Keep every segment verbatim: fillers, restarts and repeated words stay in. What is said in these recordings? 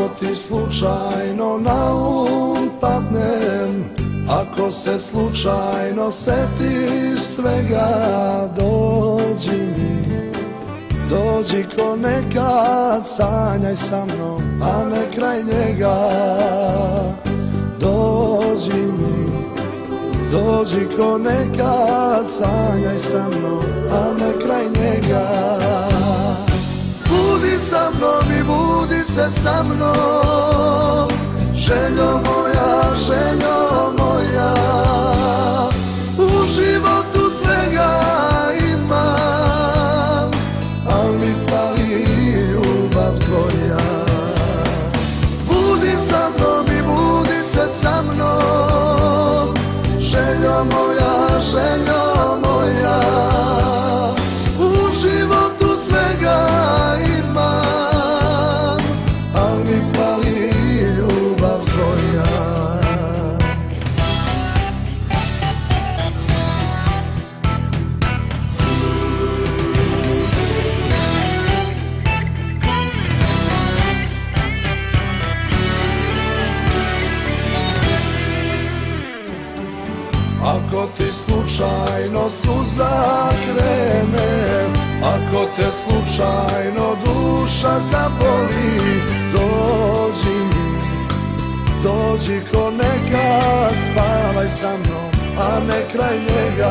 Ako ti slučajno na um padnem, ako se slučajno setiš svega, dođi mi, dođi ko nekad, sanjaj sa mnom, a ne kraj njega. Dođi mi, dođi ko nekad, sanjaj sa mnom, a ne kraj njega. Budi sa mnom i budi se sa mnom, željo moja, željo moja. U životu svega imam, al mi fali ljubav tvoja. Budi sa mnom i budi se sa mnom, željo moja, željo moja. U životu svega imam, al mi fali ljubav tvoja. Ako ti slučajno suza krene, ako te slučajno duša zaboli, dođi mi, dođi ko nekad, spavaj sa mnom, a ne kraj njega.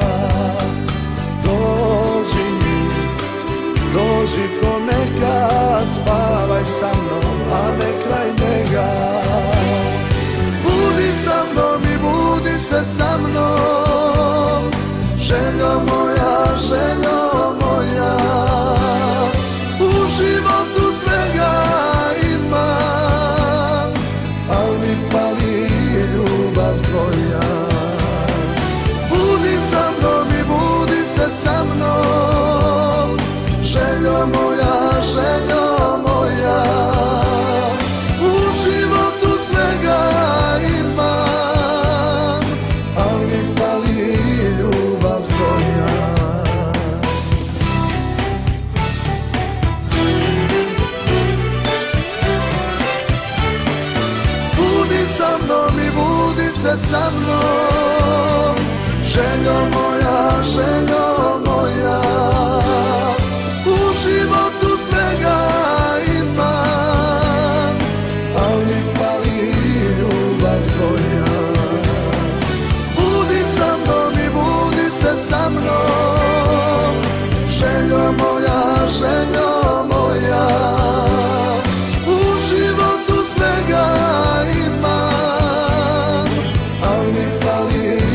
Dođi mi, dođi ko nekad, spavaj sa mnom, a ne kraj njega. Budi sa mnom i budi se sa mnom, željo moja, željo moja. U životu svega imam, al mi fali ljubav tvoja. Budi sa mnom i budi se sa mnom, željo moja, željo moja. U životu svega imam, al mi fali ljubav tvoja. Budi sa mnom i budi se sa mnom, željo moja, željo moja. U životu svega imam, al mi fali ljubav tvoja. Budi sa mnom i budi se sa mnom, željo moja, željo moja. U životu svega imam, al mi fali